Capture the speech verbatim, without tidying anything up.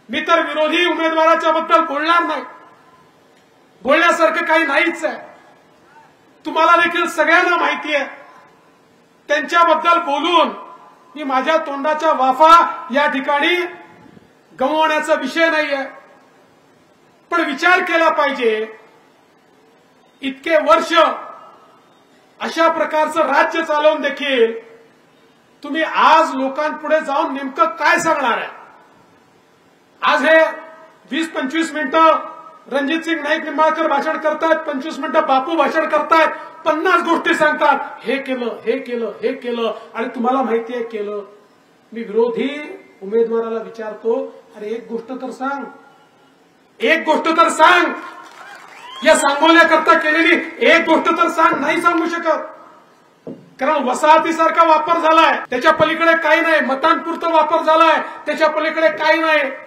मी तर विरोधी उमेदवाराच्या बद्दल बोलणार नाही, बोलण्यासारखं काही नाहीच आहे. तुम्हाला देखील सगळ्यांना माहिती आहे, त्यांच्याबद्दल बोलून मी माझ्या तोंडाच्या वाफा या ठिकाणी गमावण्याचा विषय नाहीये. पण विचार केला पाहिजे, इतके वर्ष अशा प्रकारचं राज्य चालवून देखील तुम्ही आज लोकांपुढे जाऊन नेमकं काय सांगणार आहे? आज हे वीस पंचवीस मिनिटं रणजितसिंग नाईक निंबाळकर भाषण करतायत, पंचवीस मिनिटं बापू भाषण करतायत, पन्नास गोष्टी सांगतात, हे केलं हे केलं हे केलं, आणि तुम्हाला माहिती आहे केलं. मी विरोधी उमेदवाराला विचारतो, अरे एक गोष्ट तर सांग, एक गोष्ट तर सांग, या सांगोल्याकरता केलेली एक गोष्ट तर सांग. नाही सांगू शकत, कारण वसाहतीसारखा वापर झालाय, त्याच्या पलीकडे काही नाही. मतांपुरता वापर झालाय, त्याच्या पलीकडे काही नाही.